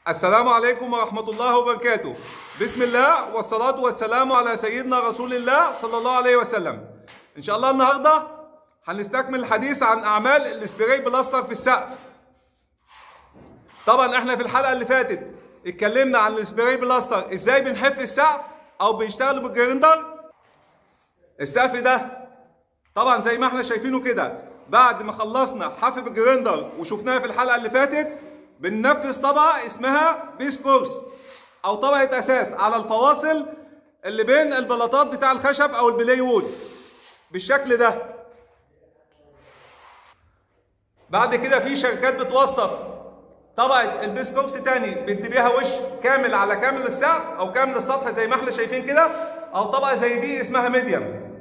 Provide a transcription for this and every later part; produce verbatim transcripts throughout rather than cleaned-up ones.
السلام عليكم ورحمة الله وبركاته. بسم الله والصلاة والسلام على سيدنا رسول الله صلى الله عليه وسلم. إن شاء الله النهاردة هنستكمل الحديث عن أعمال السبراي بلاستر في السقف. طبعا احنا في الحلقة اللي فاتت اتكلمنا عن السبراي بلاستر ازاي بنحف السقف أو بيشتغلوا بالجريندر. السقف ده طبعا زي ما احنا شايفينه كده، بعد ما خلصنا حف بالجريندر وشفناها في الحلقة اللي فاتت، بننفذ طبقة اسمها بيس كورس أو طبقة أساس على الفواصل اللي بين البلاطات بتاع الخشب أو البلاي وود بالشكل ده. بعد كده في شركات بتوصف طبقة البيس كورس تاني بدي بيها وش كامل على كامل السقف أو كامل السطح زي ما احنا شايفين كده، أو طبقة زي دي اسمها ميديم.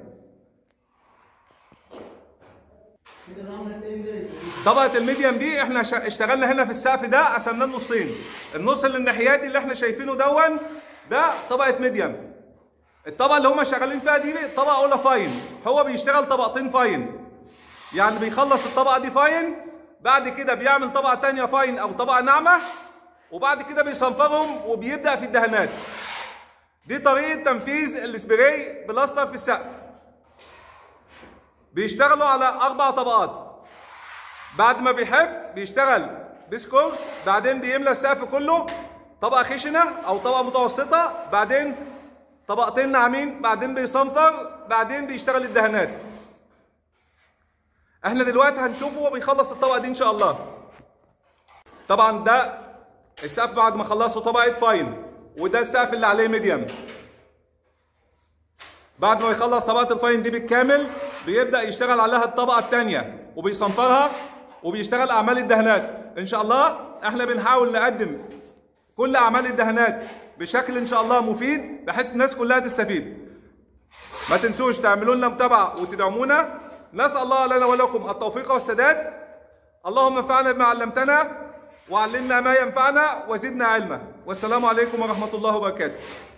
طبقة الميديم دي احنا اشتغلنا هنا في السقف ده قسمناه نصين. النص اللي الناحيات اللي احنا شايفينه دون ده طبقة ميديم. الطبقة اللي هم شغالين فيها دي طبقة أولى فاين، هو بيشتغل طبقتين فاين، يعني بيخلص الطبقة دي فاين، بعد كده بيعمل طبقة تانية فاين أو طبقة ناعمة، وبعد كده بيصنفرهم وبيبدأ في الدهانات. دي طريقة تنفيذ السبراي بلاستر في السقف. بيشتغلوا على أربع طبقات. بعد ما بيحف بيشتغل بيس كورس، بعدين بيملى السقف كله طبقة خشنة أو طبقة متوسطة، بعدين طبقتين ناعمين، بعدين بيصنفر، بعدين بيشتغل الدهانات. احنا دلوقتي هنشوفه وهو بيخلص الطبقة دي إن شاء الله. طبعا ده السقف بعد ما خلصوا طبقة فاين، وده السقف اللي عليه ميديم. بعد ما يخلص طبقة الفاين دي بالكامل بيبدأ يشتغل عليها الطبقة الثانية وبيصنفرها وبيشتغل أعمال الدهانات. إن شاء الله احنا بنحاول نقدم كل أعمال الدهانات بشكل إن شاء الله مفيد بحيث الناس كلها تستفيد. ما تنسوش تعملوا لنا متابعة وتدعمونا. نسأل الله لنا ولكم التوفيق والسداد. اللهم انفعنا بما علمتنا وعلمنا ما ينفعنا وزدنا علما. والسلام عليكم ورحمة الله وبركاته.